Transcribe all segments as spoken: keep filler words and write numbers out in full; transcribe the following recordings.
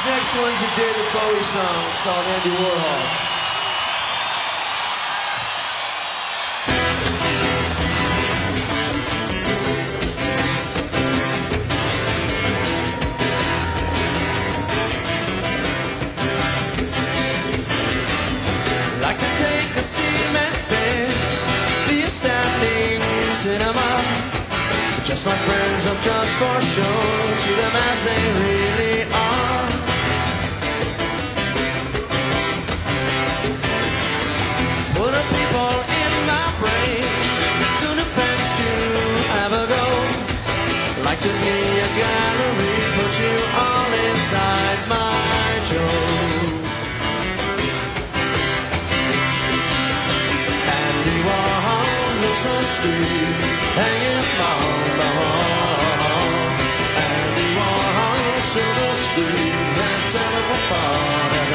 next one's a David Bowie song. It's called Andy Warhol. Cinema, just my friends of just for show, see them as they really are. Put the people in my brain, to the fence to have a go. Like to be a gallery, put you all inside my show. So street, hanging on the wall, and he walks to the street and tell him about it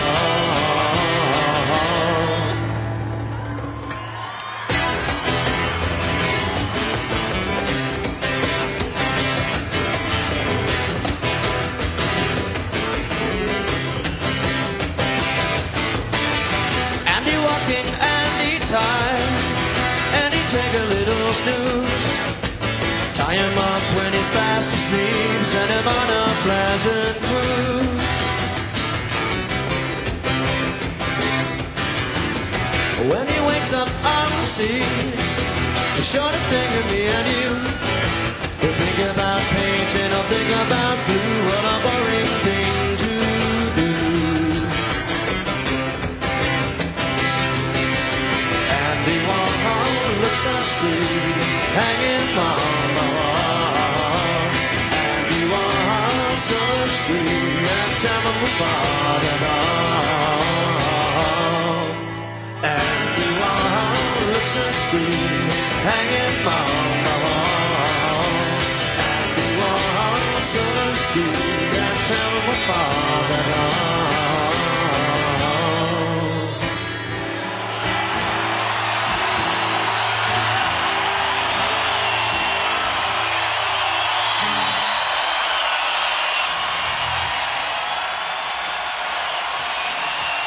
all. And he walking and he tired. Take a little snooze, tie him up when he's fast asleep, send him on a pleasant cruise. When he wakes up on the sea, he's sure to think of me and you. He'll think about painting, he'll think about blue. What a boring thing to do. And he won't looks so sweet, hanging on the wall. And you are so sweet, and tell them about it all. And you are looks so sweet, hanging on.